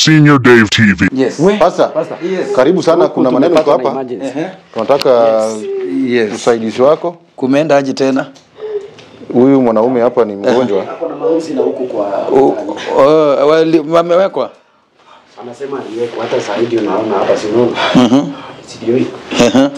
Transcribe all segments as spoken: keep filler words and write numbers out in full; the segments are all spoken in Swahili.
Senior Dave T V. Yes. Pastor, Pastor. Yes. Karibu sana, kuna maneno iko hapa. Tunataka yes. usaidizi wako. Kumeenda aje tena? Huyu mwanaume hapa ni mgonjwa. Hapo na mausi na huko kwa oh, wali wamewekwa. Anasema aliwekwa hata zaidi unaona hapa si unaona. Mhm. Sio hii. Mhm.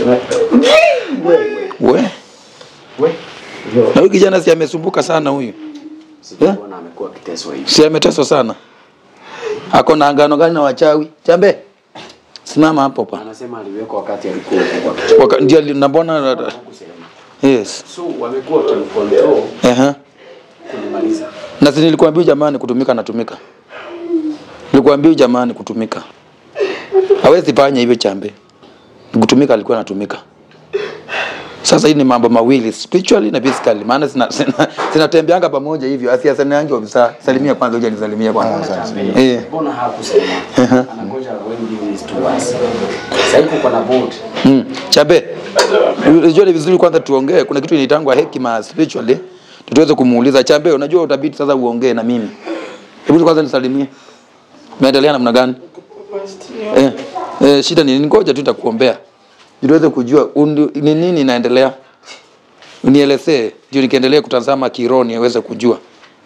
We. We. Na huyu kijana si amesumbuka sana huyu. Sijaona amekuwa kiteswa hivi. Si ameteswa sana. Ako na angano gani na wachawi? Chambe. Simama hapo pa. Anasema aliwekwa wakati alikuwa kwa Waka, ndio nabona yes. So wamekuwa control. Eh. Kunimaliza. Na si nilikwambia jamani kutumika natumika. Nilikwambia jamani kutumika. Hawezi fanya hivyo Chambe. Kutumika alikuwa anatumika. Sasa hii ni mambo mawili, spiritually na physically. Maana sina sinatembeanga pamoja hivyo. Asiasana yangu obisa. Salimia kwanza uje nisalimia kwanza. Eh. Mbona hakusema? Anangoja when is to us. Sasa iko kwa na board. Mm. Chambe. Unajua ni vizuri kwanza tuongee. Kuna kitu inaitangwa hekima spiritually. Tuweze kumuuliza Chambe, unajua utabidi sasa uongee na mimi. Hebu kwanza nisalimie. Umeendelea namna gani? Eh. Eh, shida ni nini? Ngoja tu nitakuombea. Niweze kujua ni nini inaendelea. Unielezee ndio nikiendelea kutazama kironi niweze kujua.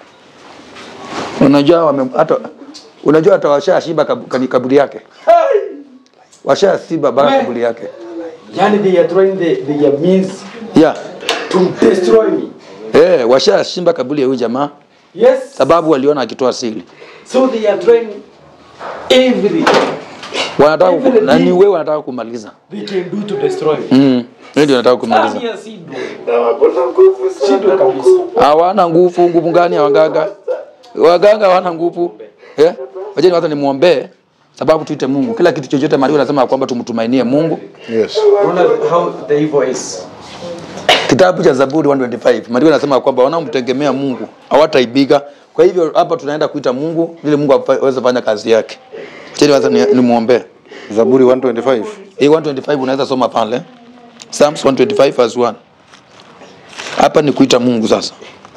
Unajua wame hata unajua hata washashiba kaburi yake. Washashiba bara kaburi yake. Yani they are trying the the means yeah to destroy me. Eh, washashimba kaburi ya huyu jamaa. Yes. Sababu waliona akitoa siri. So they are trying every wanataka na ni wewe wanataka kumaliza. They can do to destroy. Mm. Ndio wanataka kumaliza. Hawana nguvu, nguvu gani ya waganga? Waganga hawana nguvu. Eh? Wajeni watu nimuombe sababu tuite Mungu. Kila kitu chochote Maria anasema kwamba tumtumainie Mungu. Yes. How the evil is. Kitabu cha Zaburi one twenty-five. Maria anasema kwamba wanaomtegemea Mungu hawataibiga. Kwa hivyo hapa tunaenda kuita Mungu ili Mungu aweze kufanya kazi yake. Chini waza nimuombe. Zaburi one twenty-five. Eh, one twenty-five unaweza soma pale. Psalms one twenty-five verse one. Hapa ni kuita Mungu sasa.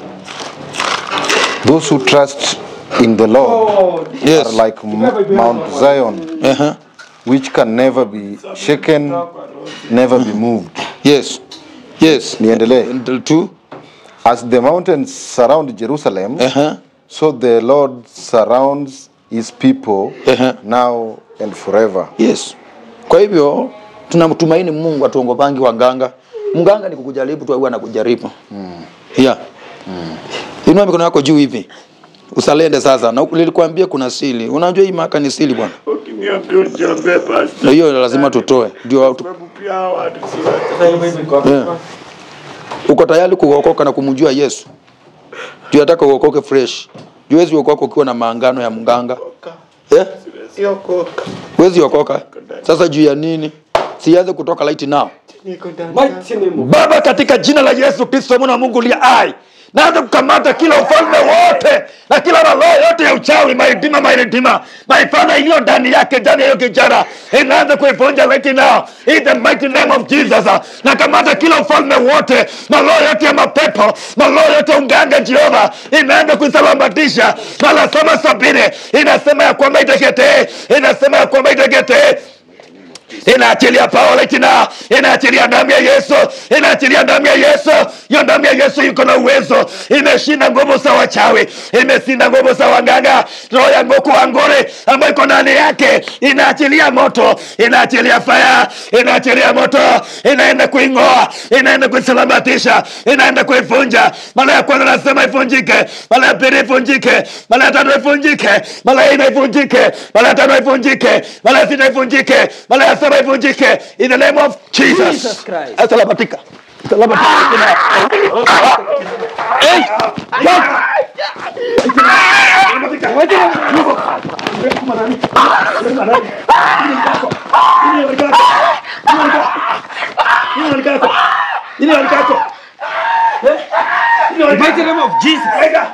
Those who trust in the Lord oh, yes. are like Mount Zion, uh-huh. which can never be shaken, never be moved. Yes. Yes. Niendelee. Two. As the mountains surround Jerusalem, uh-huh. so the Lord surrounds his people uh-huh. now and forever. Yes. Kwa hivyo tunamtumaini Mungu atuongopangi waganga. Mganga ni kukujaribu tu au anakujaribu. Mm. Yeah. Mm. Inua mikono yako juu hivi. Usalende sasa. Na nilikwambia kuna siri. Unajua hii maka ni siri bwana. Ukiniambia ujambe basi. Na hiyo lazima tutoe. Ndio pia watu si yeah. Uko tayari kuokoka na kumjua Yesu? Ndio nataka uokoke fresh. Huwezi uokoka ukiwa na maangano ya mganga. Eh? Siwezi okoka. Huwezi okoka. Sasa juu ya nini? Sianze kutoka light now. Baba katika jina la Yesu Kristo mwana wa Mungu aliye hai. Naanza kukamata kila ufalme wote na kila roho yote ya uchawi, maidima maidima, maifana iliyo ndani yake ndani ya kijana. Inaanza kuivunja right now in the mighty name of Jesus. Na kamata kila ufalme wote na roho yote ya mapepo, na roho yote ya unganga Jehova, inaanza kusalamatisha. Mala soma sabini inasema ya kwamba iteketee, inasema ya kwamba iteketee. Inaachilia power right now. Inaachilia damu ya Yesu. Inaachilia damu ya Yesu. Hiyo damu ya Yesu iko na uwezo. Imeshinda nguvu za wachawi. Imeshinda nguvu za waganga. Roho ya ngoku angore ambayo iko ndani yake inaachilia moto. Inaachilia fire. Inaachilia moto. Inaenda kuingoa. Inaenda kuisalamatisha. Inaenda kuivunja. Mara ya kwanza nasema ivunjike. Mara ya pili ivunjike. Mara ya tatu ivunjike. Mara ya nne ivunjike. Mara ya tano ivunjike. Mara ya sita ivunjike. Mara ya saba ivunjike in the name of Jesus. Jesus Christ. Asalabatika. Asalabatika. Hey! In the name of Jesus.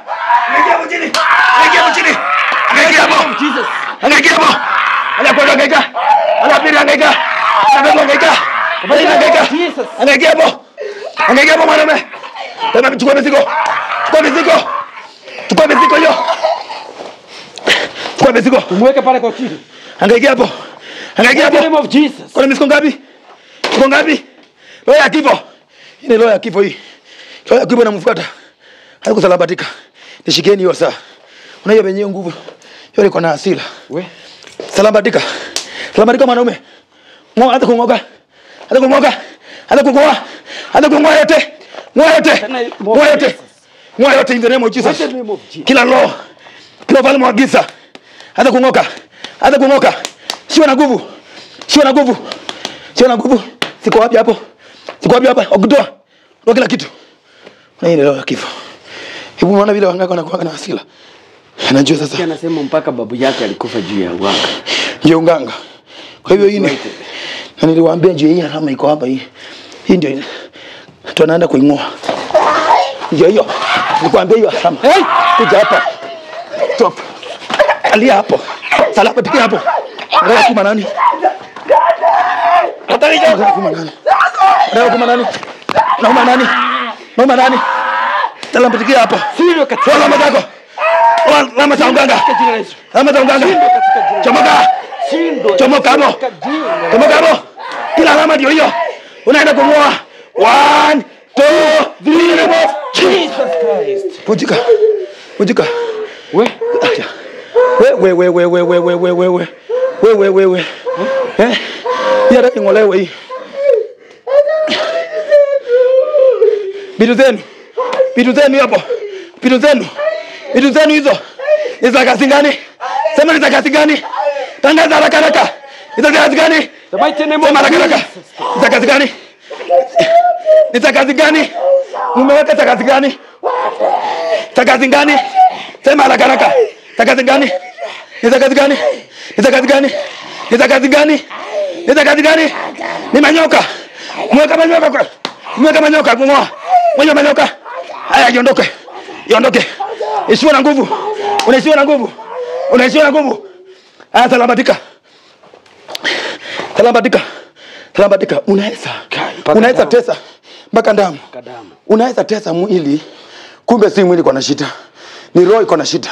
Jesus. Anakwenda ngeka. Anapira ngeka. Anapira ngeka. Anapira ngeka. Jesus. Anagebo. Anagebo mwanaume. Tena chukua mizigo. Chukua mizigo. Chukua mizigo hiyo. Chukua mizigo. Tumweke pale kwa chini. Hangaika hapo. Hangaika hapo. In the name of Jesus. Kuna mizigo ngapi? Mizigo ngapi? Roho ya kifo. Hii ni roho ya kifo hii. Roho ya kifo inamfuata. Hadi kusalabatika. Nishikeni hiyo saa. Unaiyo benye nguvu. Yule iko na hasira. We. Salabatika. Salabatika mwanaume. Ngoa hata kungoka. Hata kungoka. Hata kungoa. Hata kungoa yote. Ngoa yote. Ngoa yote. Ngoa yote in the name of Jesus. Kila roho. Kila falme wa giza. Hata kungoka. Hata kungoka. Sio na nguvu. Sio na nguvu. Sio na nguvu. Siko wapi hapo? Siko wapi hapa? Okutoa. Ndio kila kitu. Na ile roho ya kifo. Hebu unaona vile wangaka wanakuwa na hasira. Anajua sasa. Yeye anasema mpaka babu yake alikufa juu ya uganga. Ndio unganga. Kwa hivyo hii ni na niliwaambia ndio hii alama iko hapa hii. Hii ndio tunaenda kuingoa. Ndio hiyo. Nilikwambia hiyo alama. Hey, kuja hapa. Stop. Alia hapo. Salama tikia hapo. Ndio kuma nani? Hatari hiyo. Kuma nani? Ndio kuma nani? Nauma nani? Nauma nani? Salama tikia hapo. Sio katika alama zako. Lama za unganga. Lama za unganga. Chomoka. Chomoka hapo. Chomoka hapo. Kila alama ndio hiyo. Unaenda kungoa. One, two, three. Jesus Christ. Pujika. Pujika. We. We we we we we we we we we. We we we we. Eh? Yara ngolewe hii. Bidu zenu. Bidu zenu hapo. Bidu zenu. Bidu zenu hizo. Ni za kazi gani? Sema ni za kazi gani? Tangaza haraka haraka. Ni za kazi gani? Sema haraka haraka. Ni za kazi gani? Ni za kazi gani? Umeweka za kazi gani? Za kazi gani? Sema haraka haraka. Za kazi gani? Ni za kazi gani? Ni za kazi gani? Ni za kazi gani? Ni za kazi gani? Ni manyoka. Mweka manyoka kwa. Mweka manyoka kungoa. Mweka manyoka. Haya iondoke. Iondoke. Isiwe na nguvu. Unaisiwa na nguvu. Unaisiwa na nguvu. Haya salabatika. Salabatika. Salabatika. Unaweza. Unaweza tesa mpaka damu. Unaweza tesa mwili. Kumbe si mwili iko na shida. Ni roho iko na shida.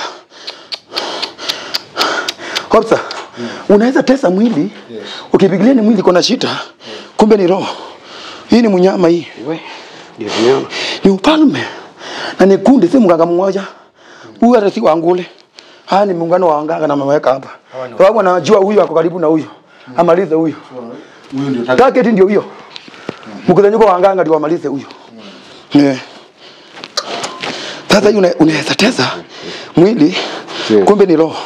Hopsa. Mm. Unaweza tesa mwili. Yes. Ukipigilia ni mwili iko na shida. Yeah. Kumbe ni roho. Hii ni mnyama hii. We. Ndio mnyama. Ni upalme. Na ni kundi si mganga mmoja. Huyu hata si wangule. Haya ni muungano wa wanganga na mameweka hapa. Sababu anajua huyu ako karibu na huyu. Mm. Amalize huyu. Huyu ndio target. Target ndio hiyo. Mkusanyiko wa wanganga ndio amalize huyu. Mm. Yeah. Sasa una, unaweza tesa mwili. Yeah. Kumbe ni roho.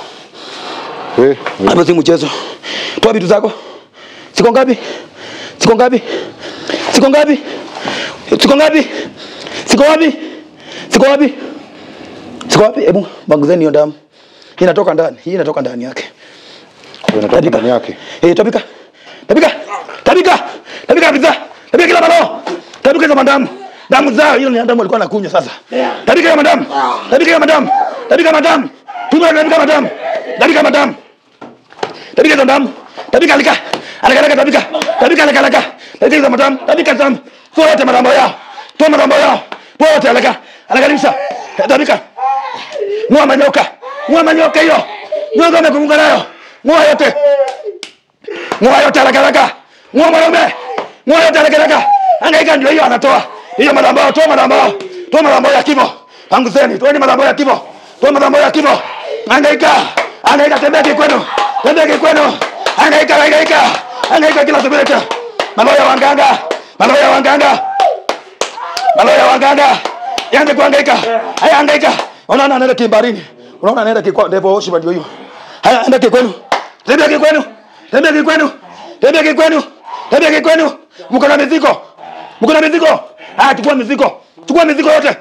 We, hapo si mchezo. Toa vitu zako. Siko ngapi? Siko ngapi? Siko ngapi? Siko ngapi? Siko wapi? Siko wapi? Siko wapi? Hebu banguzeni hiyo damu. Hii inatoka ndani. Hii inatoka ndani yake. Inatoka ndani yake. Eh, tabika. Tabika. Tabika. Tabika kabisa. Tabika kila mara. Tabika za damu. Damu zao hiyo ni damu alikuwa anakunywa sasa. Tabika ya madamu. Tabika ya madamu. Tabika madamu. Tuma tabika madamu. Tabika madamu. Tabika za damu. Tabika alika. Alika alika tabika. Tabika alika alika. Tabika za madamu. Tabika damu. Wote madamu yao. Toa madamu yao. Wote alika. Alika kabisa. Tabika. Ngoa manyoka. Ngoa manyoka hiyo. Ngoa kama kumunga nayo. Ngoa yote. Ngoa yote alika alika. Ngoa mwanaume. Ngoa yote alika alika. Angaika ndio hiyo anatoa. Hiyo madamu yao. Toa madamu yao. Toa madamu ya kifo. Panguzeni. Toa ni madamu ya kifo. Toa madamu ya kifo. Angaika. Angaika tembea kwenu. Tembea kwenu. Angaika angaika. Angaika kila subireta. Maloya wanganga. Maloya wanganga. Maloya wanganga. Yanze kuangaika. Haya angaika. Unaona anaenda kimbarini. Unaona anaenda kikwa ndevo oshi ndio hiyo. Haya enda kwenu. Tembea kwenu. Tembea kwenu. Tembea kwenu. Tembea kwenu. Mko na mizigo. Mko na mizigo. Ah, chukua mizigo. Chukua mizigo yote.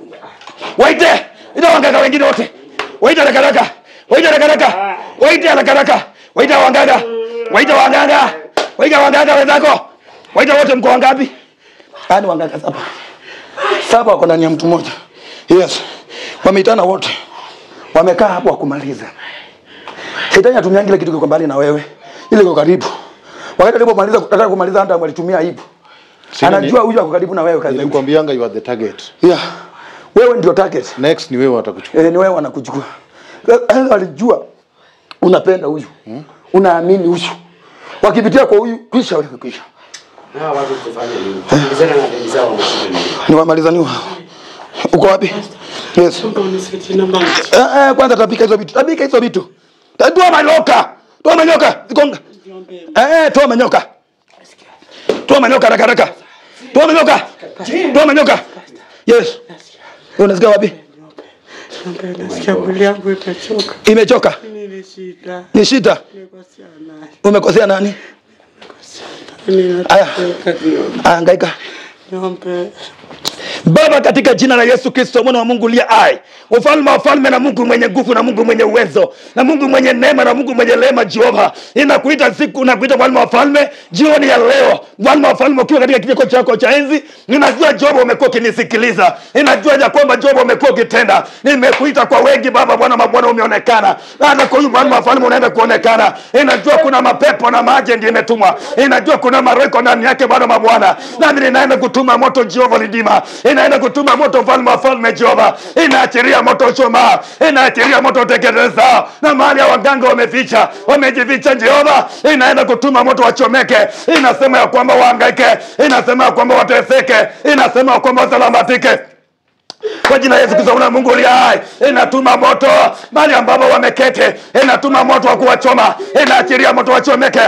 Waite. Ina wanganga wengine wote. Waite haraka haraka. Waite haraka haraka. Waite haraka haraka. Waite wanganga. Waite wanganga. Waite wanganga wenzako. Waite wote mko wangapi? Yaani wanganga saba. Saba wako ndani ya mtu mmoja. Yes. Wameitana wote. Wamekaa hapo wakumaliza. Shetani atumia kile kitu kiko mbali na wewe. Ile iko karibu. Wakati alipomaliza kutaka kumaliza hata alitumia aibu. Anajua huyu ako karibu na wewe kazi. Nilikwambianga you are the target. Yeah. Wewe ndio target. Next ni wewe watakuchukua. Eh, ni wewe wanakuchukua. Alijua unapenda huyu. Hmm? Unaamini huyu. Wakipitia kwa huyu kisha wewe kisha. Na watu kufanya nini? Tulizana na deni zao mshinde. Ni wamalizaniwa. Uko wapi? Yes. Eh eh kwanza tapika hizo vitu. Tapika hizo vitu. Toa manyoka. Toa manyoka. Zikonga. Eh eh toa manyoka. Toa manyoka haraka haraka. Toa manyoka. Toa manyoka. Yes. Unasikia wapi? Nasikia mwili yangu imechoka. Imechoka. Ni shida. Ni shida. Nimekosea nani? Umekosea nani? Aya. Hangaika. Niombe. Baba, katika jina la Yesu Kristo mwana wa Mungu aliye hai, ufalme wa falme na Mungu mwenye nguvu na Mungu mwenye uwezo na Mungu mwenye neema na Mungu mwenye rehema, Jehova, ninakuita siku na kuita mfalme wa falme jioni ya leo. Mfalme wa falme, ukiwa katika kiti chako cha enzi, ninajua Jehova umekuwa ukinisikiliza, ninajua ya kwamba Jehova umekuwa ukitenda. Nimekuita kwa wengi Baba, Bwana mabwana umeonekana, hata kwa huyu mfalme wa falme unaenda kuonekana. Ninajua kuna mapepo na maji ndiye imetumwa, ninajua kuna mareko ndani yake Bwana mabwana, nami ninaenda kutuma moto Jehova lidima, inaenda kutuma moto mfalme wa falme Jehova, inaachilia moto choma, inaachilia moto teketeza, na mahali ya waganga wameficha, wamejificha Jehova, inaenda kutuma moto wachomeke. Inasema ya kwamba wahangaike, inasema ya kwamba wateseke, inasema ya kwamba wasalamatike. Kwa jina Yesu Kristo na Mungu aliye hai, inatuma moto mahali ambapo wamekete, inatuma moto wa kuwachoma, inaachilia moto wachomeke.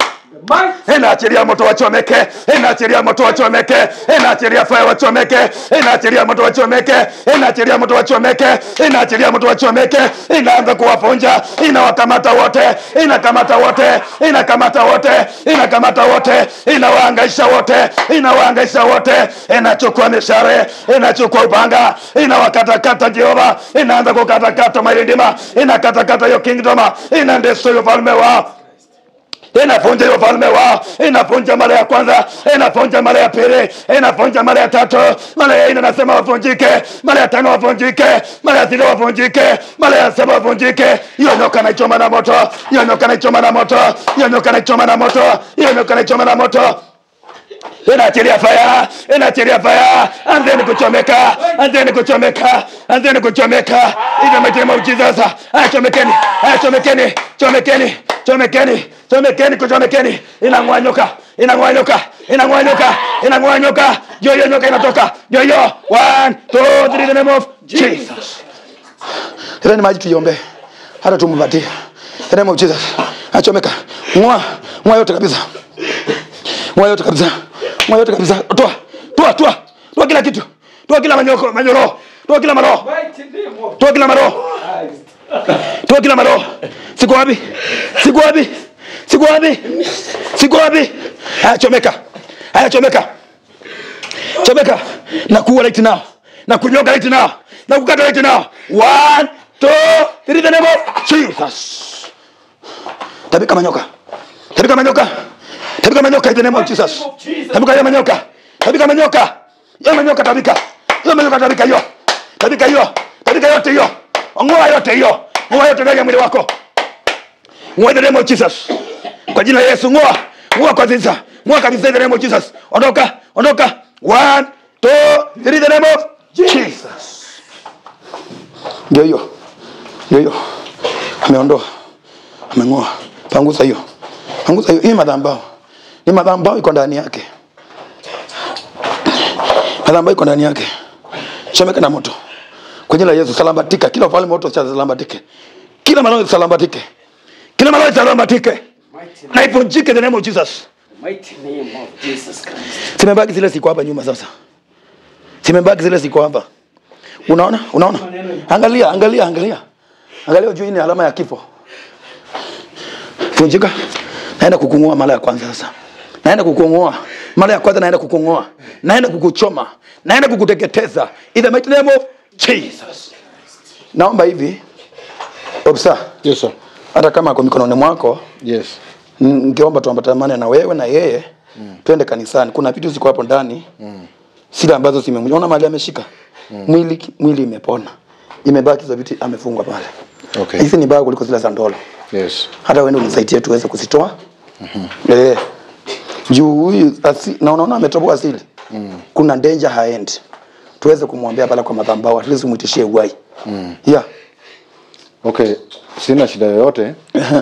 Inaachilia moto wachomeke, inaachilia moto wachomeke, inaachilia fire wachomeke, inaachilia moto wachomeke, inaachilia moto wachomeke, inaachilia moto wachomeke, inaanza kuwaponja, inawakamata wote, inakamata wote, inakamata wote, inakamata wote, inawahangaisha wote, inawahangaisha wote, inachukua mishare, inachukua upanga, inawakatakata Jehova, inaanza kukatakata mailindima, inakatakata hiyo kingdom, inaendesha hiyo falme wao. Inaponja hiyo falme wao, inaponja mara ya kwanza, inaponja mara ya pili, inaponja mara ya tatu, mara ya nne nasema waponjike, mara ya tano waponjike, mara ya sita waponjike, mara ya saba waponjike. Hiyo nyoka na choma na moto, hiyo nyoka na choma na moto, hiyo nyoka na choma na moto, hiyo nyoka na choma na moto. Inaachilia fire, inaachilia fire, anzeni kuchomeka, anzeni kuchomeka, anzeni kuchomeka. Ina majema ujizaza, achomekeni, achomekeni, chomekeni, chomekeni, chomekeni, kuchomekeni. Inangwanyoka, inangwanyoka, inangwanyoka, inangwanyoka. Yo yo nyoka inatoka. Yo yo. One, two, three, the name of Jesus. Ile ni maji tuiombe. Hata tumupatie. The name of Jesus. Achomeka. Mwa, mwa yote kabisa. Mwa yote kabisa. Mwa yote kabisa. Toa. Toa, toa. Toa kila kitu. Toa kila manyoko, manyoro. Toa kila maro. Toa kila maro. Toa kila maro. Siko wapi? Siko wapi? Siko wapi? Siko wapi? Haya chomeka. Haya chomeka. Chomeka. Na kuwa right now. Na kunyoka right now. Na kukata right now. One, two, three, the name of Jesus. Tabika manyoka. Tabika manyoka. Tabika manyoka in the name of Jesus. Tabika ya manyoka. Tabika manyoka. Ya manyoka tabika. Ya manyoka tabika hiyo. Tabika hiyo. Tabika yote hiyo. Ngoa yote hiyo. Ngoa yote ndani ya mwili wako. Ngoa in the name of Jesus. Kwa jina la Yesu ngoa. Ngoa kwa sasa. Ngoa kabisa in the name of Jesus. Ondoka. Ondoka. One, two, three, the name of Jesus. Ndio hiyo. Ndio hiyo. Ameondoa. Amengoa. Panguza hiyo. Panguza hiyo. Hii madhambao. Ni madhambao iko ndani yake. Madhambao iko ndani yake. Chomeka na moto. Kwa jina la Yesu salambatika. Kila ufalme moto salambatike. Kila malao salambatike. Kila malao salambatike. Na ivunjike in the name of Jesus. Mighty name of Jesus Christ. Simebaki zile siku hapa nyuma sasa. Simebaki zile siku hapa. Unaona? Unaona? Angalia, angalia, angalia. Angalia juu, hii ni alama ya kifo. Vunjika. Naenda kukungoa mara ya kwanza sasa. Naenda kukungoa. Mara ya kwanza naenda kukungoa. Naenda kukuchoma. Naenda kukuteketeza. In the mighty name of Jesus. Naomba hivi. Obsa. Yes sir. Hata kama kwa mikononi mwako. Yes. Ningeomba tuambatamane na wewe na yeye. Mm. Twende kanisani. Kuna vitu ziko hapo ndani. Mm. Sila ambazo zimemwona mahali ameshika. Mm. Mwili mwili imepona. Imebaki za vitu amefungwa pale. Okay. Hizi ni baya kuliko zile za ndolo. Yes. Hata wewe unisaidie tuweze kuzitoa. Mhm. Mm eh. Juu huyu na unaona ametoboa asili. Mm. Kuna danger haendi. Tuweze kumwombea pale kwa madhabahu, at least muitishie uhai. Mm. Yeah. Okay, sina shida yoyote.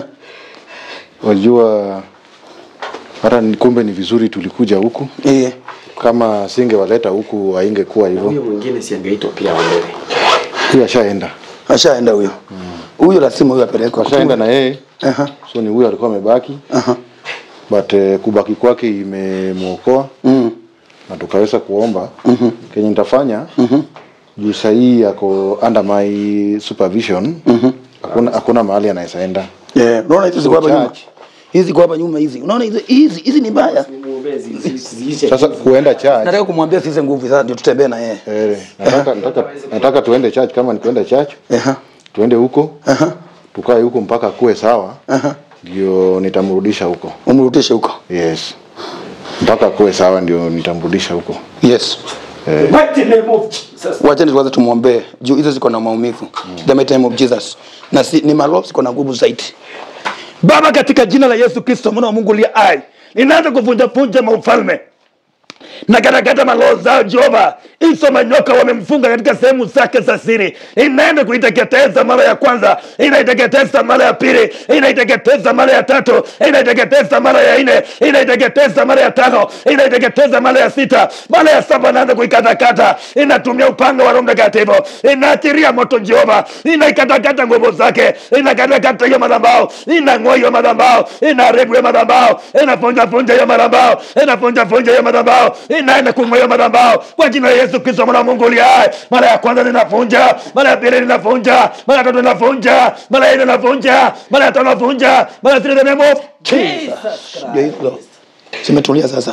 Wajua hata kumbe ni vizuri tulikuja huku. Eh. Kama singewaleta huku haingekuwa hivyo. Huyo mwingine si angeitwa pia wale. Huyo ashaenda. Ashaenda huyo. Huyo mm. lazima huyo apelekwe. Ashaenda na yeye. Aha. So ni huyo alikuwa amebaki. Aha. But uh, kubaki kwake imemuokoa. Mm. Na tukaweza kuomba. Mhm. Kenye nitafanya. Mhm. Juu sahi yako under my supervision. Mhm. Hakuna hakuna mahali anaenda. Yeah, unaona hizi ziko hapa nyuma. Hizi kwa hapa nyuma hizi. Unaona hizi hizi hizi ni mbaya. Sasa kuenda church. Nataka kumwambia sisi nguvu sasa ndio tutembee na yeye. Eh, nataka nataka nataka tuende church kama ni kwenda church. Eh. Tuende huko. Aha. Tukae huko mpaka kuwe sawa. Aha. Ndio nitamrudisha huko. Umrudishe huko. Yes. Mpaka kuwe sawa ndio nitamrudisha huko. Yes. Eh. Mighty name of Jesus. Wacheni kwanza tumuombe. Juu hizo ziko na maumivu. Mm. The mighty name of Jesus. Na si, ni maroho ziko na nguvu zaidi. Baba, katika jina la Yesu Kristo mwana wa Mungu aliye hai, ninaanza kuvunja vunja maufalme na katakata maloho zao Jehova. Hizo manyoka wamemfunga katika sehemu zake za siri. Inaenda kuiteketeza mara ya kwanza, inaiteketeza mara ya pili, inaiteketeza mara ya tatu, inaiteketeza mara ya nne, inaiteketeza mara ya tano, inaiteketeza mara ya sita, mara ya saba inaanza kuikatakata. Inatumia upanga wa Roho Mtakatifu, inaachiria moto Jehova, inaikatakata nguvu zake, inakatakata hiyo madhabahu, inang'oa hiyo madhabahu, inaharibu hiyo madhabahu, inafunja funja hiyo madhabahu, inafunja funja hiyo madhabahu, inaenda kung'oa hiyo madhabahu kwa jina la Yesu Kristo mwana wa Mungu aliye hai. Mara ya kwanza ninafunja, mara ya pili ninafunja, mara ya tatu ninafunja, mara ya nne ninafunja, mara ya tano ninafunja, mara ya sita ninafunja. Jesus. Ndio. Simetulia sasa.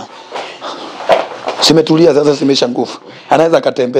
Simetulia sasa, simesha nguvu. Anaweza akatembea.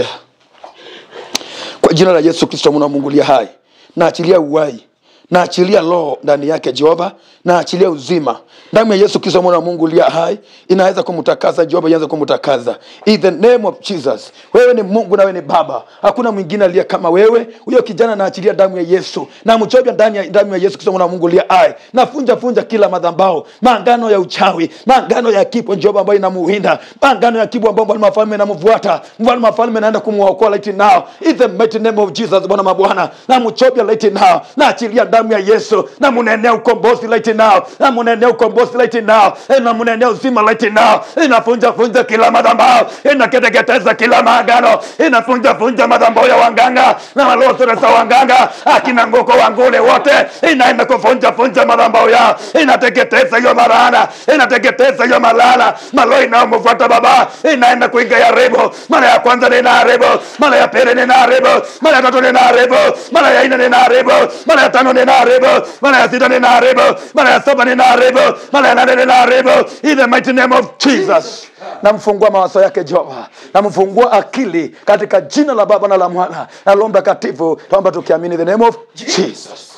Kwa jina la Yesu Kristo mwana wa Mungu aliye hai. Naachilia uhai. Naachilia roho ndani yake Jehova, naachilia uzima. Damu ya Yesu Kristo mwana wa Mungu aliye hai inaweza kumtakasa Jehova, ianze kumtakasa. In the name of Jesus. Wewe ni Mungu na wewe ni Baba. Hakuna mwingine aliye kama wewe. Huyo kijana naachilia damu ya Yesu. Na mchobya ndani ya damu ya Yesu Kristo mwana wa Mungu aliye hai. Na funja funja kila madhabahu, maangano ya uchawi, maangano ya kipo Jehova ambayo inamuhinda, maangano ya kipo ambayo mfalme anamfuata. Mfalme mfalme anaenda kumuokoa right now. In the mighty name of Jesus Bwana mabwana. Na mchobya right now. Naachilia damu ya Yesu, na munenea ukombozi right now, na munenea ukombozi right now, na munenea uzima right now. Inafunja funja kila madhabahu, inaketeketeza kila maagano, inafunja funja madhabahu ya wanganga na malozo za wanganga, akina ngoko wangule wote, inaenda kufunja funja madhabahu yao, inateketeza hiyo marana, inateketeza hiyo malala, malo inaomfuata baba, inaenda kuingia rebo. Mara ya kwanza nina rebo, mara ya pili nina rebo, mara ya tatu nina rebo, mara ya nne nina rebo, mara ya tano nina rebo, mara ya sita nina rebo, mara ya saba nina rebo, mara ya nane nina rebo. In the mighty name of Jesus. Namfungua mawazo yake Jehova, namfungua akili katika jina la Baba na la Mwana na Roho Mtakatifu. Tuomba tukiamini the name of Jesus.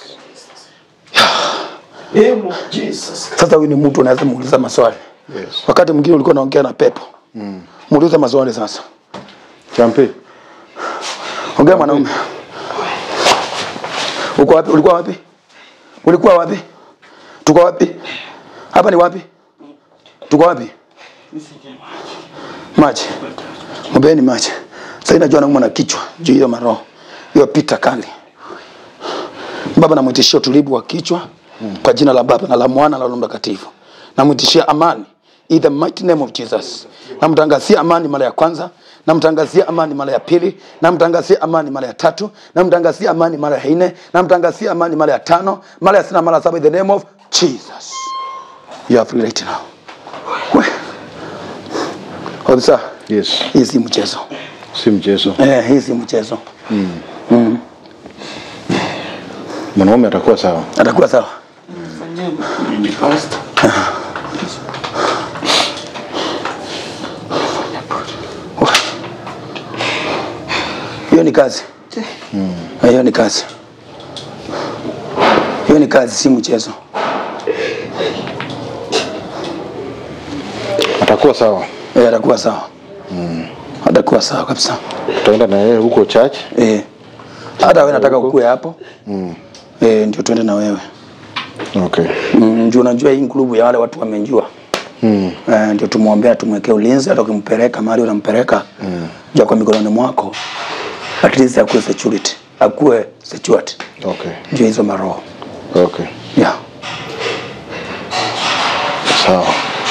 Name of Jesus. Sasa huyu ni mtu unaweza muuliza maswali. Yes. Wakati mwingine ulikuwa unaongea na pepo. Mm. Muulize maswali sasa. Champee. Ongea mwanaume. Uko wapi? Ulikuwa wapi? Ulikuwa wapi? Tuko wapi? Hapa ni wapi? Tuko wapi? Maji. Mbeni maji. Sasa najua naumwa na kichwa juu hiyo maroho. Hiyo pita kali. Baba namwitishia utulivu wa kichwa hmm. Kwa jina la Baba na la Mwana na la Roho Mtakatifu. Namwitishia amani in the mighty name of Jesus. Namtangazia amani mara ya kwanza, namtangazia amani mara ya pili, namtangazia amani mara ya tatu, namtangazia amani mara ya nne, namtangazia amani mara ya tano, mara ya sita, mara ya saba in the name of Jesus. You are free right now. Officer. Yes. Hii si mchezo. Si mchezo. Eh, hii si mchezo. Mm. Mm. Mwanaume atakuwa sawa. Atakuwa sawa. Ni fast. Hiyo ni kazi. Mm. Hiyo ni kazi. Hiyo ni kazi, si mchezo. Atakuwa sawa. Eh, atakuwa sawa. Mm. Atakuwa sawa kabisa. Tutaenda na yeye huko church. Eh. Hata wewe nataka ukue hapo. Mm. Eh, ndio tuende na wewe. Okay. Mm, ndio unajua hii club ya wale watu wamenjua. Mm. Eh, ndio tumuombea tumwekee ulinzi hata ukimpeleka mahali unampeleka. Mm. Jua kwa mikononi mwako. At least ya kwa security. akuwe Stewart. Okay. Ndio hizo maroho. Okay. Yeah. Sawa.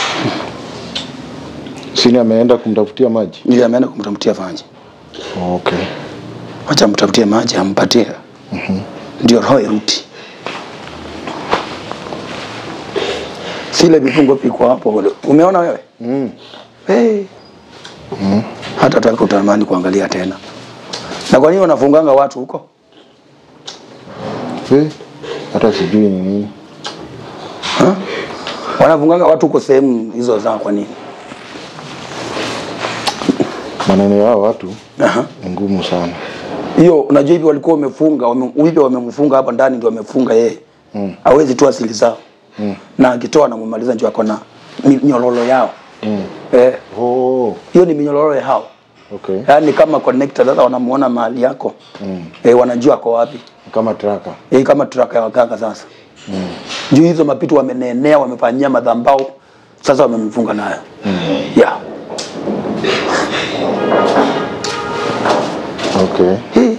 Sini ameenda kumtafutia maji? Ndio ameenda kumtafutia maji. Okay. Acha mtafutie maji ampatie. Mhm. Mm, ndio roho irudi. Sile vifungo piko hapo. Umeona wewe? Mm. Hey. Mm. Hata nataka utamani kuangalia tena. Na kwa nini wanafunganga watu huko? Eh? Hata sijui ni nini. Ha? Wanafunganga watu huko sehemu hizo za kwa nini? Maneno yao watu Aha, ngumu sana. Hiyo unajua hivi walikuwa wamefunga, hivi wamemfunga hapa ndani ndio wamefunga yeye. Mm. Hawezi tu asili zao. Mm. Na akitoa na mumaliza njoo akona minyololo yao. Mm. Eh. Oh. Hiyo ni minyololo ya hao. Okay. Yaani kama connector sasa wanamuona mahali yako. Mm. Eh, wanajua kwa wapi. Kama tracker. Eh, kama tracker ya waganga sasa. Mm. Juu hizo mapitu wamenenea, wamefanyia madhambao. Sasa wamemfunga nayo. Mm. Yeah. Okay. Hey.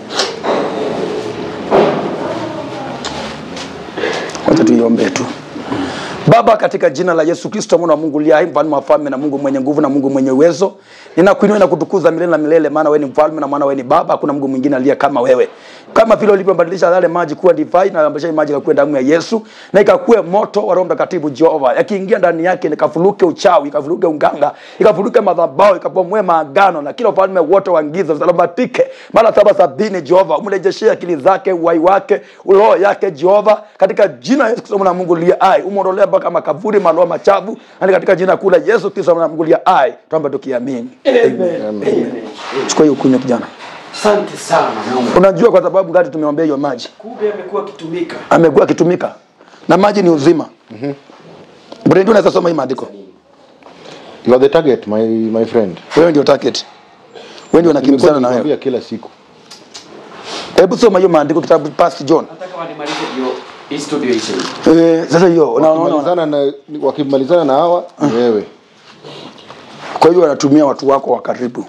Wacha tuiombe tu. Baba, katika jina la Yesu Kristo mwana wa Mungu liye mfalme wa falme na Mungu mwenye nguvu na Mungu mwenye uwezo, ninakuinua na kutukuza milele na milele, maana wewe ni mfalme na maana wewe ni baba, hakuna Mungu mwingine aliye kama wewe. Kama vile ulivyobadilisha yale maji kuwa divai na ambasha maji kuwa damu ya Yesu na ikakuwe moto wa Roho Mtakatifu Jehova, yakiingia ndani yake nikafuluke uchawi, ikafuluke unganga, ikafuluke madhabahu, ikapomoe maagano na kila ufalme wote wa giza zalabatike mara saba sabini Jehova, umrejeshie akili zake, uhai wake, roho yake Jehova, katika jina la Yesu Kristo mwana wa Mungu liye hai, umuondolee mpaka makaburi maloa machafu, na katika jina kula Yesu Kristo mwana wa Mungu liye hai tuombe tukiamini. Amen. Amen. Chukua hiyo kunywa kijana. Asante sana. Unajua kwa sababu gani tumeombea hiyo maji? Kumbe amekuwa kitumika. Amekuwa kitumika. Na maji ni uzima. Mhm. Mm, Brenda unaweza soma hii maandiko. You are the target, my my friend. Wewe ndio target. Wewe ndio unakimbizana na wewe kila siku. Hebu soma hiyo maandiko kitabu Pastor John. Nataka wanimalize hiyo hii studio hicho. Eh, sasa hiyo unaona na wakimalizana na hawa wewe. Kwa hiyo wanatumia watu wako wa karibu.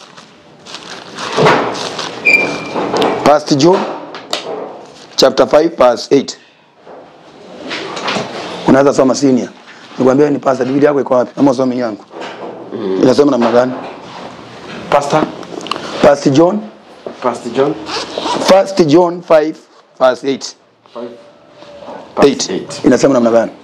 Pastor John chapter five verse eight. Unaweza soma senior. Nikwambia ni pastor, Biblia yako iko wapi? Ama soma yangu. Mm. Inasema namna gani? Pastor Pastor John Pastor John First John five verse eight. five eight. Inasema namna gani?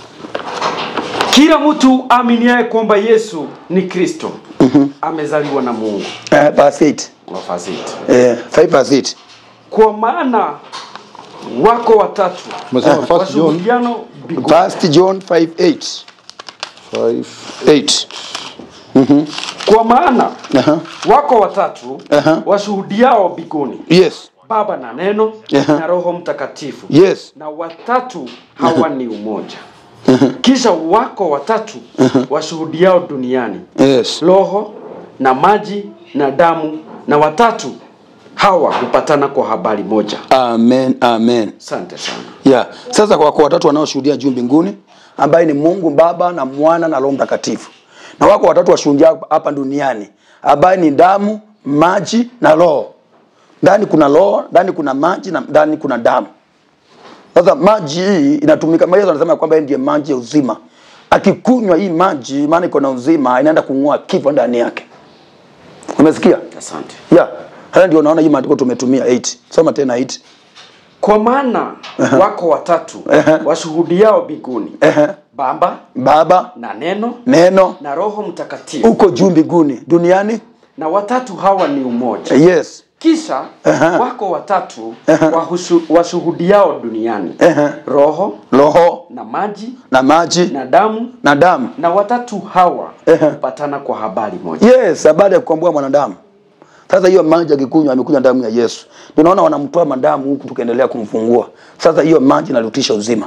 Kila mtu aminiaye kwamba Yesu ni Kristo, mm -hmm, amezaliwa na Mungu. Eh, verse eight. Verse eight. Eh, five verse eight. Kwa maana wako watatu. Umesema First John. First John five eight. five eight. Mhm. Kwa maana uh -huh, wako watatu uh -huh, washuhudiao mbinguni. Yes. Baba na Neno uh -huh, na Roho Mtakatifu. Yes. Na watatu hawa ni umoja. Uh -huh. Kisha wako watatu uh -huh, washuhudiao duniani. Yes. Roho na maji na damu, na watatu hawa hupatana kwa habari moja. Amen, amen. Asante sana. Yeah. Sasa kwa wako watatu wanaoshuhudia juu mbinguni, ambaye ni Mungu Baba na Mwana na Roho Mtakatifu. Na wako watatu washuhudia hapa duniani, ambaye ni damu, maji na roho. Ndani kuna roho, ndani kuna maji na ndani kuna damu. Sasa maji hii inatumika, Yesu anasema kwamba ndiye maji ya uzima. Akikunywa hii maji, maana iko na uzima, inaenda kung'oa kifo ndani yake. Umesikia? Asante. Yeah. Haya ndio unaona hii maandiko tumetumia eight. Soma tena eight. Kwa maana uh -huh, wako watatu uh -huh, washuhudiao mbinguni. Uh -huh. Baba, Baba na Neno, Neno na Roho Mtakatifu. Uko juu mbinguni, duniani, na watatu hawa ni umoja. Yes. Kisha uh -huh, wako watatu uh -huh, washuhudiao duniani. Uh -huh. Roho, Roho na maji na maji na damu na damu. Na watatu hawa uh -huh, hupatana kwa habari moja. Yes, habari ya kukomboa mwanadamu. Sasa hiyo maji akikunywa amekunywa damu ya Yesu. Tunaona wanamtoa madamu huku tukaendelea kumfungua. Sasa hiyo maji inarutisha uzima.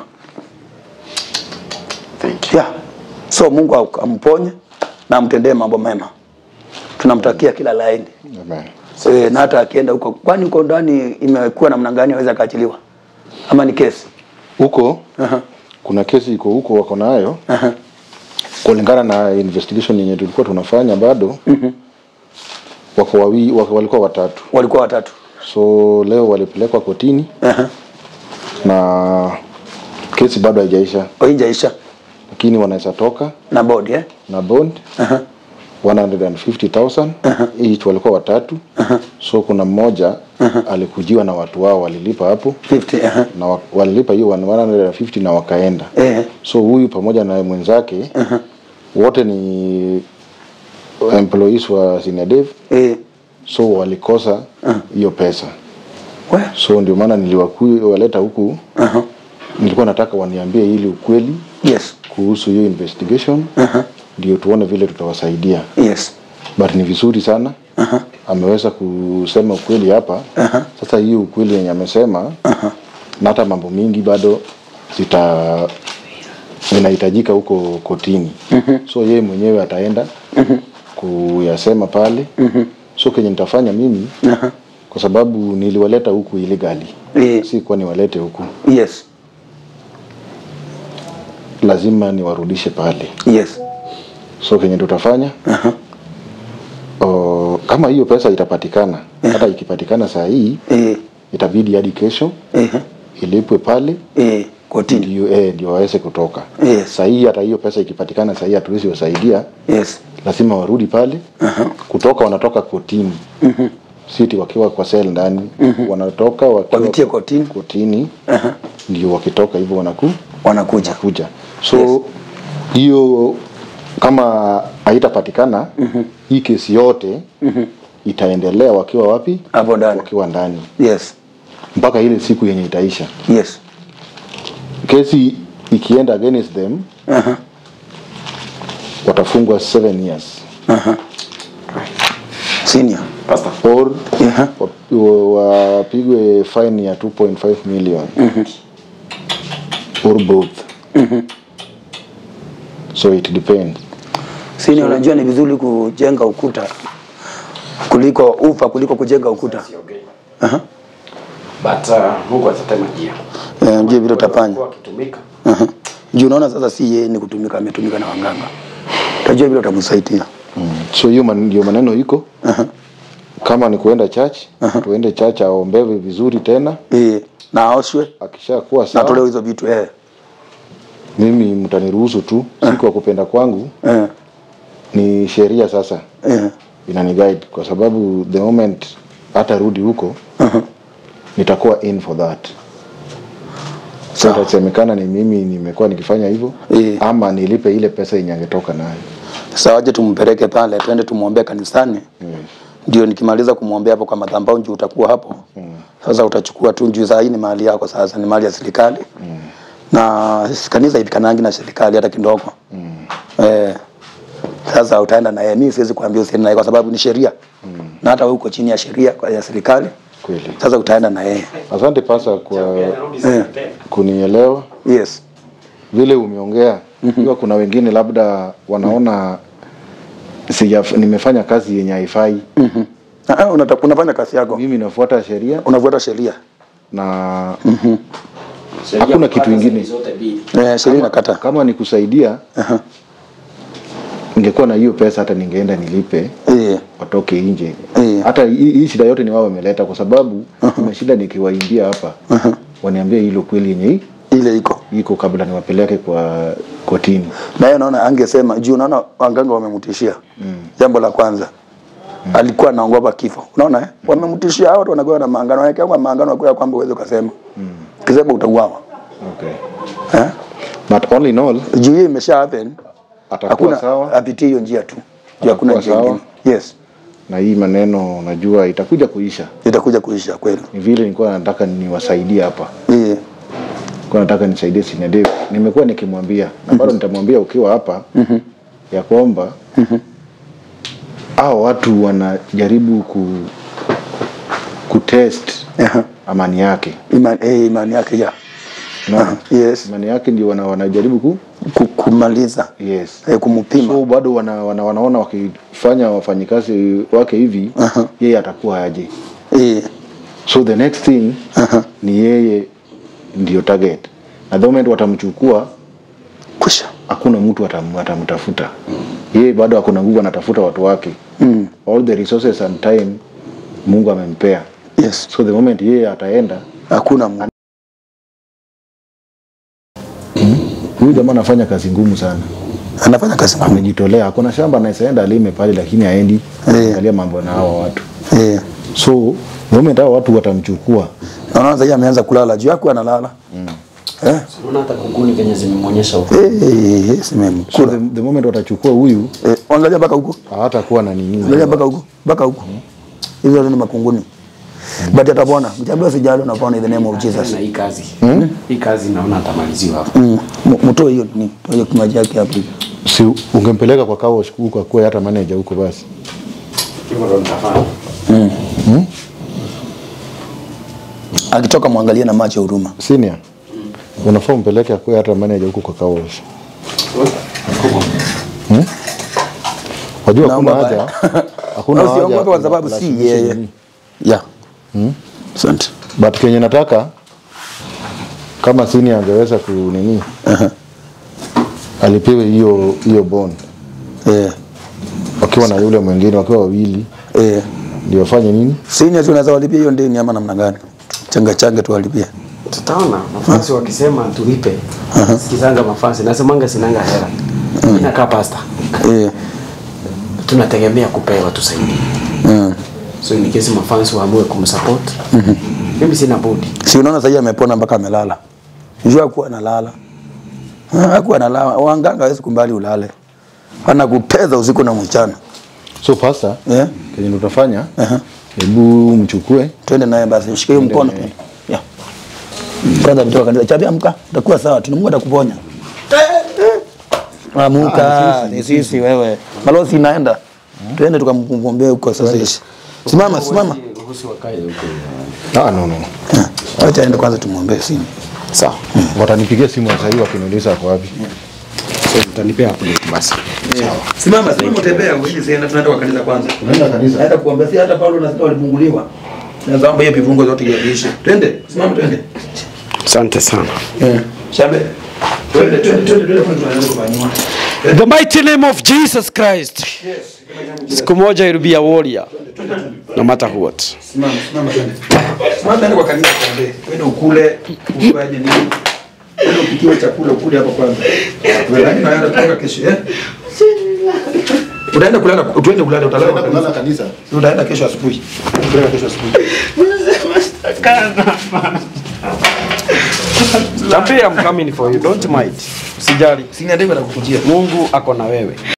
Thank you. Yeah. So Mungu amponye na amtendee mambo mema. Tunamtakia kila laini. Amen. Eh, na hata akienda huko, kwani huko ndani imekuwa namna gani aweza kaachiliwa? Ama ni kesi? Huko uh -huh, kuna kesi iko huko wako nayo. uh -huh, kulingana na investigation yenye tulikuwa tunafanya bado. Mhm. Mm, wako wawi wako walikuwa watatu. Walikuwa watatu. So leo walipelekwa kotini. Aha. Na kesi bado haijaisha. Haijaisha. Lakini wanaweza toka na bond eh? Na bond. Aha. one hundred fifty thousand. Uh-huh. Each walikuwa watatu. Uh-huh. So kuna mmoja uh-huh. alikujiwa na watu wao walilipa hapo fifty uh-huh. na walilipa hiyo one hundred fifty na wakaenda. Uh-huh. So huyu pamoja na mwenzake uh-huh. wote ni employees wa Senior Dev. Uh-huh. So walikosa hiyo uh-huh. pesa. Well. So ndio maana niliwaleta huku. Uh-huh. Nilikuwa nataka waniambie ili ukweli. Yes. Kuhusu hiyo investigation. Uh-huh. Ndio tuone vile tutawasaidia. Yes. But ni vizuri sana. Uh-huh. Ameweza kusema ukweli hapa. Uh-huh. Sasa hiyo ukweli yenye amesema uh-huh. na hata mambo mingi bado zita zinahitajika huko kotini. Uh-huh. So yeye mwenyewe ataenda uh-huh. kuyasema pale. Uh-huh. So kenye nitafanya mimi uh-huh. kwa sababu niliwaleta huku illegally. Yeah. Si kwa niwalete huku. Yes. Lazima niwarudishe pale. Yes. So kenye tutafanya uh-huh. o, kama hiyo pesa itapatikana uh-huh. hata ikipatikana saa hii uh-huh. itabidi hadi kesho uh-huh. ilipwe pale uh-huh. kotini ndio eh ndio waweze kutoka. Yes. Saa hii hata hiyo pesa ikipatikana saa hii hatuwezi wasaidia. Yes. Lazima warudi pale. Uh-huh. Kutoka wanatoka kotini. Mhm. Siti wakiwa kwa cell ndani. Uh-huh. Wanatoka wakiwa kotini. Kotini. Uh-huh. Ndio wakitoka hivyo wanaku wanakuja. Wanakuja. So hiyo yes. kama haitapatikana uh-huh. hii kesi yote uh-huh. itaendelea wakiwa wapi? Hapo ndani. Wakiwa ndani. Yes. Mpaka ile siku yenye itaisha. Yes. Kesi ikienda against them uh-huh. watafungwa seven years. Uh-huh. Senior pastor or uh-huh. wapigwe fine ya two point five million. Uh-huh. Or both. Uh-huh. So it depends. Senior, unajua so, ni vizuri kujenga ukuta kuliko ufa kuliko kujenga ukuta. Aha. Uh-huh. But uh, Mungu atatema njia. Eh, njia vile utafanya. Kwa kutumika. Aha. Juu unaona sasa si yeye ni kutumika, ametumika na wanganga. Tajua vile utamsaidia. Mm. So hiyo man, ndio maneno iko. Aha. Kama ni kuenda church, uh-huh. tuende church aombewe vizuri tena. Eh, na aoshwe. Akishakuwa sawa. Na tolewe hizo vitu eh. Mimi mtaniruhusu tu, uh-huh. si kwa kupenda kwangu. Uh-huh. Ni sheria sasa. Uh-huh. Inani guide kwa sababu the moment hata rudi huko, uh-huh. nitakuwa in for that. So itasemekana ni mimi nimekuwa nikifanya hivyo e. ama nilipe ile pesa yenye angetoka nayo. Sasa waje tumpeleke pale, twende tumuombee kanisani. Ndio mm. nikimaliza kumuombea hapo kwa madhabahu njoo utakuwa hapo. Mm. Sasa utachukua tu njoo za hii ni mali yako sasa, ni mali ya serikali. Mm. Na kanisa ipikanangi na serikali hata kidogo. Mm. Eh. Sasa utaenda na yeye, mimi siwezi kuambia usiende naye kwa sababu ni sheria. Mm. Na hata wewe uko chini ya sheria ya serikali. Kweli. Sasa utaenda na yeye. Asante pasa kwa eh, kunielewa. Yes. Vile umeongea, mm-hmm. kuna wengine labda wanaona sija nimefanya kazi yenye haifai. Mhm. Ah, unataka unafanya kazi yako. Mimi nafuata sheria. Unafuata sheria. Na mhm. hakuna kitu kingine. Eh, sheria inakata. Kama nikusaidia, uh-huh. ningekuwa na hiyo pesa hata ningeenda nilipe. Eh. Watoke nje. E. Hata hii shida yote ni wao wameleta kwa sababu uh-huh. shida nikiwaimbia hapa uh-huh. waniambia hilo kweli yenye ile iko iko kabla niwapeleke kwa kotini. Na yeye naona angesema juu unaona wanganga wamemtishia. Mm. Jambo la kwanza. Mm. Alikuwa anaogopa kifo. Unaona eh? Mm. Wamemtishia hao watu wanagoa na maangano. Wanaekea kwa maangano kwa kwamba uweze kusema. Mm. Kisema utauawa. Okay. Eh? But all in all, juu hii imesha happen. Atakuwa sawa. Apitie hiyo njia tu. Hakuna njia nyingine. Yes. Na hii maneno najua itakuja kuisha. Itakuja kuisha kweli. Ni vile nilikuwa nataka niwasaidie hapa. Eh. Kwa nataka nisaidie Senior Dev. Nimekuwa nikimwambia na bado mm-hmm. nitamwambia ukiwa hapa mm-hmm. ya kwamba mm-hmm. hao watu wanajaribu ku kutest uh-huh. amani yake. Imani eh imani yake ya. No. Uh-huh. Yes. Imani yake ndio wana, wanajaribu ku kumaliza. Yes. Eh, kumupima. So bado wana, wana wanaona wakifanya wafanyikazi wake hivi, uh-huh. yeye atakuwa aje. Eh. So the next thing uh-huh. ni yeye ndio target. Na the moment watamchukua kusha, hakuna mtu atam, atamtafuta. Mm. Yeye bado hakuna nguvu anatafuta watu wake. Mm. All the resources and time Mungu amempea. Yes. So the moment yeye ataenda Hakuna Mungu. Huyu jamaa anafanya kazi ngumu sana. Anafanya kazi ngumu. Amejitolea. Kuna shamba anaenda alime pale lakini haendi kuangalia mambo na hao watu. Eh. So the moment hao watu watamchukua. Naona sasa yeye ameanza kulala juu yako analala. Mm. Eh? Unaona hata kunguni Kenya zimemuonyesha huko. Eh, eh, simem. So the, the moment watachukua huyu, eh, angalia baka huko. Hatakuwa na nini. Angalia baka huko. Baka huko. Hizo ni makunguni. Mm. But atapona. Mjambo sijalo unapona in the name of Jesus. Na hii kazi. Mm? Hii kazi naona atamaliziwa hapo. Mm. Mtoe hiyo nini? Hiyo kimaji yake hapo. Si ungempeleka kwa kawa huko kwa hata manager huko basi. Hivyo ndo nitafanya. Mm. Mm? Akitoka muangalie na macho huruma. Senior. Mm. Unafaa umpeleke kwa hata manager huko kwa kawa. Hmm? Wajua hakuna haja. Hakuna haja. Usiogope kwa sababu si yeye. Yeah. Hmm? Asante. But Kenya nataka kama senior angeweza ku nini? Aha. Alipewe hiyo hiyo bond. Eh. Wakiwa na yule mwingine wakiwa wawili. Eh. Ndio wafanye nini? Senior tunaweza walipia hiyo ndeni ama namna gani? Changa changa tu walipia. Tutaona mafansi wakisema tulipe. Sikizanga mafansi nasemanga sinanga hela. Mm. Inakaa pasta. Eh. Tunategemea kupewa tusaidie. Mm. So in case mafansi waamue kumsupport. Mhm. Mimi sina budi. Si unaona sasa amepona mpaka amelala. Njoo kuwa analala. Hakuwa analala. Wanganga hawezi kumbali ulale. Anakupeza usiku na mchana. So pasta, yeah. Kenye utafanya? Aha. Hebu mchukue, twende naye basi. Ushike hiyo mkono. Yeah. Brother mtoka kanisa. Champee amka. Utakuwa sawa. Mungu atakuponya. Amuka. Ni sisi wewe. Balozi inaenda. Twende tukamwombee huko sasa hivi. Simama, simama. Ruhusu wakae huko. Ah, no no. Acha aende kwanza tumuombee simu. Sawa. Watanipigia simu sasa hivi wakiniuliza kwa wapi. So utanipea hapo basi. Sawa. Simama, simama tembea wewe zienda tunaenda kwa kanisa kwanza. Tunaenda kanisa. Naenda kuombea si hata Paulo na sita walipunguliwa. Na zamba hiyo vifungo zote yaishe. Twende, simama twende. Asante sana. Eh. Champee. Twende, twende, twende, twende kwa tunaenda kufanywa. The mighty name of Jesus Christ. Yes. Siku moja you'll be a warrior. No matter what. Simama, simama twende. Simama twende kwa kanisa twende. Twende ukule, ufanye nini? Twende upikiwe chakula ukule hapo kwanza. Wewe lakini naenda kutoka kesho, eh? Utaenda kulala, twende kulala, utalala kwa Kulala kanisa. Utaenda kesho asubuhi. Utaenda kesho asubuhi. Champee, I'm coming for you. Don't mind. Usijali. Sina ndivyo nakukujia. Mungu ako na wewe.